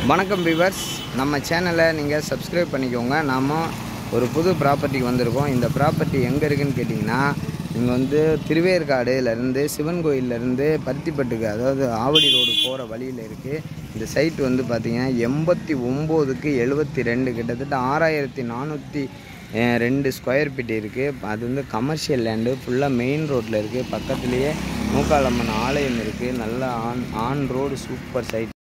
வணக்கம் வியூவர்ஸ், நம்ம சேனலை நீங்கள் சப்ஸ்கிரைப் பண்ணிக்கோங்க. நாம் ஒரு புது ப்ராப்பர்ட்டிக்கு வந்திருக்கோம். இந்த ப்ராப்பர்ட்டி எங்கே இருக்குதுன்னு கேட்டிங்கன்னா, இங்கே வந்து திருவேற்காடுலேருந்து சிவன் கோயிலேருந்து பருத்திப்பட்டுக்கு, அதாவது ஆவடி ரோடு போகிற வழியில் இருக்குது. இந்த சைட் வந்து பார்த்திங்கன்னா 89க்கு 72, கிட்டத்தட்ட 6402 ஸ்கொயர் ஃபீட் இருக்குது. அது வந்து கமர்ஷியல் லேண்டு, ஃபுல்லாக மெயின் ரோட்டில் இருக்குது. பக்கத்துலேயே மூக்காலம்மன் ஆலயம் இருக்குது. நல்ல ஆன் ரோடு, சூப்பர் சைட்.